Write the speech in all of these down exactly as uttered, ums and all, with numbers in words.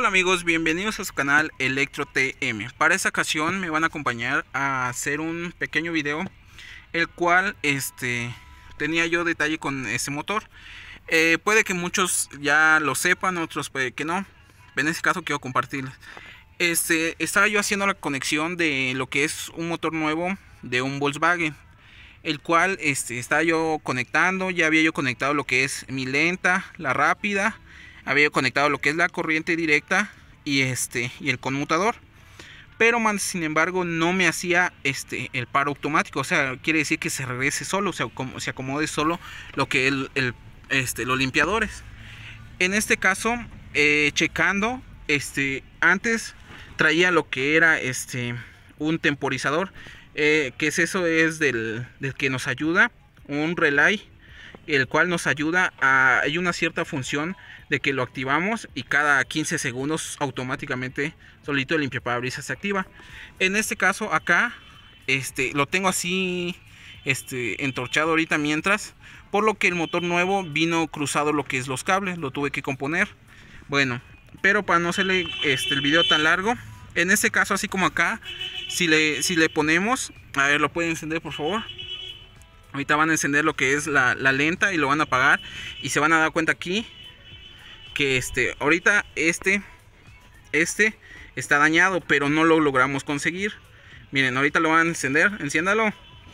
Hola amigos, bienvenidos a su canal Electro T M. Para esta ocasión me van a acompañar a hacer un pequeño video, el cual este tenía yo detalle con este motor. Eh, puede que muchos ya lo sepan, otros puede que no. En este caso quiero compartirles. Este, estaba yo haciendo la conexión de lo que es un motor nuevo de un Volkswagen, el cual este, estaba yo conectando. Ya había yo conectado lo que es mi lenta, la rápida, había conectado lo que es la corriente directa y este y el conmutador, pero más sin embargo no me hacía este el paro automático. O sea, quiere decir que se regrese solo, o sea, como se acomode solo lo que el, el este los limpiadores. En este caso, eh, checando, este antes traía lo que era este un temporizador, eh, que es eso, es del, del que nos ayuda, un relay, el cual nos ayuda a, hay una cierta función de que lo activamos y cada quince segundos automáticamente solito el limpiaparabrisas se activa. En este caso acá este lo tengo así este entorchado ahorita mientras, por lo que el motor nuevo vino cruzado lo que es los cables, lo tuve que componer. Bueno, pero para no hacerle este el video tan largo, en este caso así como acá, si le si le ponemos, a ver, lo pueden encender por favor. Ahorita van a encender lo que es la, la lenta y lo van a apagar y se van a dar cuenta aquí que este ahorita este este está dañado, pero no lo logramos conseguir. Miren, ahorita lo van a encender, enciéndalo,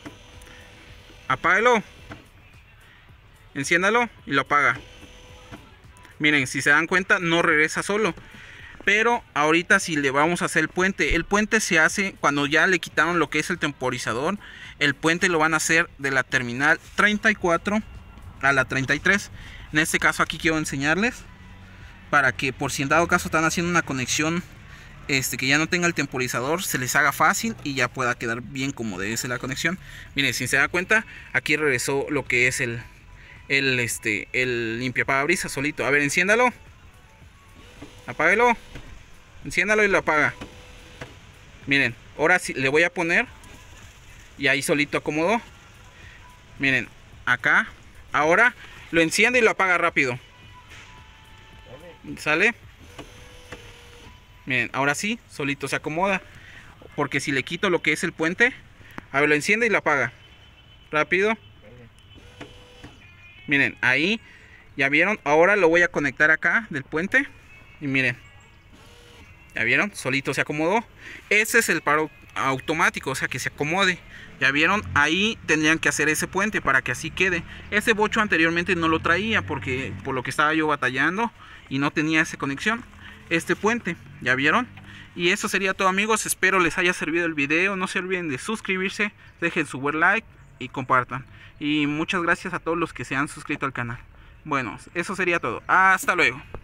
apáguelo, enciéndalo y lo apaga. Miren, si se dan cuenta no regresa solo. Pero ahorita si le vamos a hacer el puente, el puente se hace cuando ya le quitaron lo que es el temporizador. El puente lo van a hacer de la terminal treinta y cuatro a la treinta y tres. En este caso aquí quiero enseñarles, para que por si en dado caso están haciendo una conexión este que ya no tenga el temporizador, se les haga fácil y ya pueda quedar bien como debe ser la conexión. Miren, si se da cuenta, aquí regresó lo que es el el este el limpiaparabrisas solito. A ver, enciéndalo, apáguelo, enciéndalo y lo apaga. Miren, ahora sí le voy a poner y ahí solito acomodó. Miren, acá ahora lo enciende y lo apaga rápido. ¿Sale? Miren, ahora sí, solito se acomoda. Porque si le quito lo que es el puente, a ver, lo enciende y lo apaga rápido. Miren, ahí, ya vieron. Ahora lo voy a conectar acá del puente y miren, ya vieron, solito se acomodó. Ese es el paro automático, o sea, que se acomode. Ya vieron, ahí tendrían que hacer ese puente para que así quede. Ese bocho anteriormente no lo traía porque por lo que estaba yo batallando y no tenía esa conexión, este puente, ya vieron. Y eso sería todo amigos, espero les haya servido el video. No se olviden de suscribirse, dejen su buen like y compartan. Y muchas gracias a todos los que se han suscrito al canal. Bueno, eso sería todo, hasta luego.